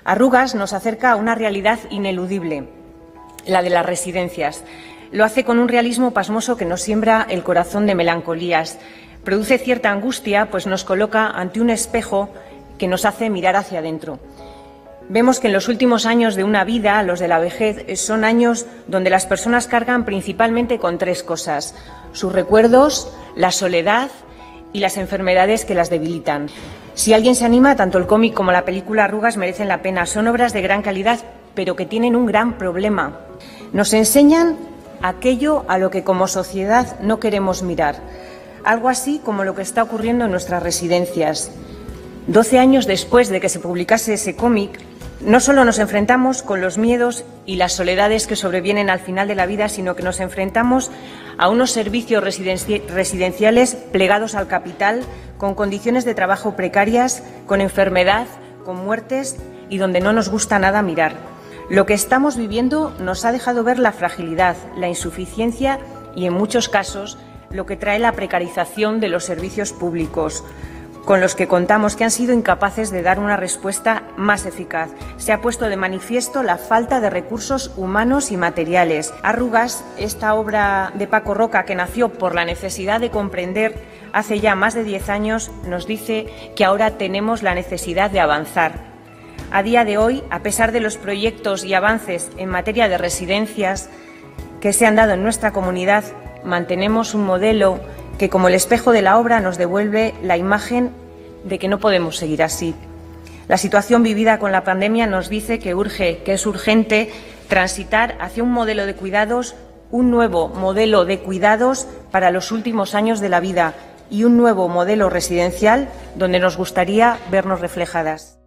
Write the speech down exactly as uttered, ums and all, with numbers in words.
Arrugas nos acerca a una realidad ineludible, la de las residencias. Lo hace con un realismo pasmoso que nos siembra el corazón de melancolías. Produce cierta angustia, pues nos coloca ante un espejo que nos hace mirar hacia adentro. Vemos que en los últimos años de una vida, los de la vejez, son años donde las personas cargan principalmente con tres cosas: sus recuerdos, la soledad y las enfermedades que las debilitan. Si alguien se anima, tanto el cómic como la película Arrugas merecen la pena. Son obras de gran calidad, pero que tienen un gran problema. Nos enseñan aquello a lo que como sociedad no queremos mirar. Algo así como lo que está ocurriendo en nuestras residencias. Doce años después de que se publicase ese cómic, no solo nos enfrentamos con los miedos y las soledades que sobrevienen al final de la vida, sino que nos enfrentamos a unos servicios residenci- residenciales plegados al capital, con condiciones de trabajo precarias, con enfermedad, con muertes y donde no nos gusta nada mirar. Lo que estamos viviendo nos ha dejado ver la fragilidad, la insuficiencia y, en muchos casos, lo que trae la precarización de los servicios públicos, con los que contamos, que han sido incapaces de dar una respuesta más eficaz. Se ha puesto de manifiesto la falta de recursos humanos y materiales. Arrugas, esta obra de Paco Roca, que nació por la necesidad de comprender hace ya más de diez años, nos dice que ahora tenemos la necesidad de avanzar. A día de hoy, a pesar de los proyectos y avances en materia de residencias que se han dado en nuestra comunidad, mantenemos un modelo que, como el espejo de la obra, nos devuelve la imagen de que no podemos seguir así. La situación vivida con la pandemia nos dice que urge, que es urgente transitar hacia un modelo de cuidados, un nuevo modelo de cuidados para los últimos años de la vida y un nuevo modelo residencial donde nos gustaría vernos reflejadas.